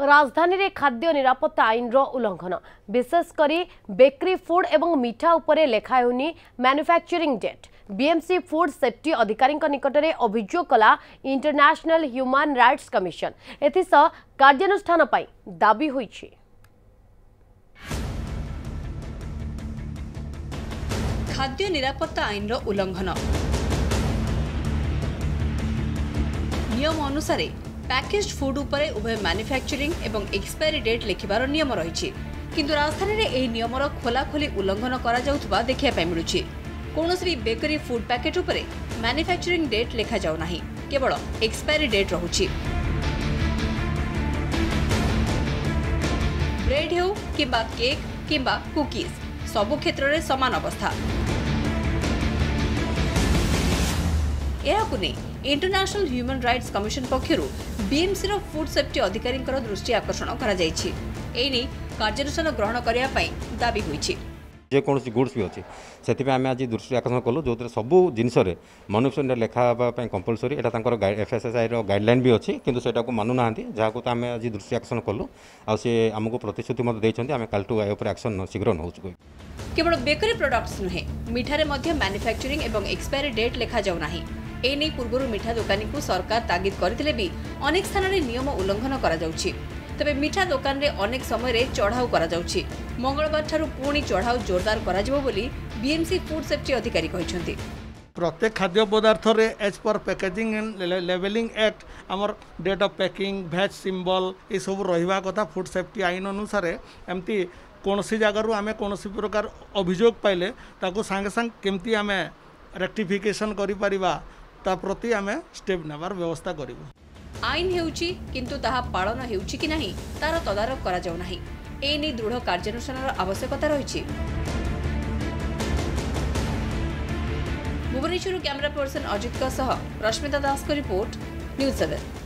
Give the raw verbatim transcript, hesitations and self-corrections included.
राजधानी रे खाद्य निरापत्ता आईन रो उल्लंघन विशेषकर बेकरी फूड एवं मिठा उपरे लेखा हेउनी manufacturing date. BMC food safety अधिकारी निकट में अभियोग कला इंटरनेशनल ह्यूमन राइट्स कमिशन। एथिसह कार्यानुष्ठान पाई दाबी होईछि। खाद्य निरापत्ता आईन रो उल्लंघन नियम अनुसार पैकेज्ड फूड उपरे उभय मैन्युफैक्चरिंग एवं एक्सपायरी डेट लिखिबार नियम रही, किंतु राजधानी रे एही नियमर खोलाखोली उल्लंघन करा जाउथबा देखिया पाई मिलुछि। कोनोसी भी बेकरी फूड पैकेट उपरे मैन्युफैक्चरिंग डेट लिखा जाउ नाही, केवल एक्सपायरी डेट रहुछि। ब्रेड हेउ किबा केक किबा कुकीज सबु क्षेत्र रे समान अवस्था। एहाकु नै इंटरनेशनल ह्यूमन राइट्स कमिशन पक्षरु बीएमसी रो फूड सेफ्टी अधिकारी दृष्टि आकर्षण करा जायछि। एनी कार्यानुष्ठान ग्रहण करिया पई दाबी होईछि। जे कोनोसी गुड्स भी अछि सेति पे आमे आज दृष्टि आकर्षण कलु जो सबु जिनिस रे मनुष्य लेखा पई कंपलसरी एटा तांकर एफएसएसआई रो गाइडलाइन भी अछि, किंतु सेटा को मानु नाहंती, जाहाको त आमे आज दृष्टि आकर्षण कलु आ से हमको प्रतिश्रुति मत दैछन्ती आमे कालटू आय ऊपर एक्शन शीघ्र नहोछु। केवल बेकरी प्रोडक्ट्स नुहे मिठारे मध्य मैन्युफैक्चरिंग एवं एक्सपायरी डेट लेखा जाउ नाही। एने पूर्व मिठा दुकानी को सरकार तागिद करथिले भी अनेक स्थान रे नियम उल्लंघन करा जाउछि। तबे मिठा दुकान रे अनेक समय रे चढ़ाऊ करा जाउछि। मंगलबार ठारू पुणी चढ़ाऊ जोरदार करा जिवो बोली बीएमसी फूड सेफ्टी अधिकारी कहिसंती। प्रत्येक खाद्य पदार्थ रे as per packaging and labelling act आमर डेट ऑफ पैकिंग भैज सिंबल ये सब रहिबा कथा फूड सेफ्टी आईन अनुसार एमती कोनोसी जगारु आमे कोनोसी प्रकार अभियोग पाइले ताको संगे संग केमती आमे रेक्टिफिकेशन करि परिबा ता प्रति आमे स्टेप नेबार व्यवस्था करिवो। आईन हेउची किंतु ताहा पालन हेउची कि नाही तार तदारक करा जाउ नाही। एनी दृढ़ कार्यानुष्ठानर आवश्यकता रहिछि। भुवनेश्वर कैमरा पर्सन अजित का सह रश्मिता दास को रिपोर्ट न्यूज़ सेवन।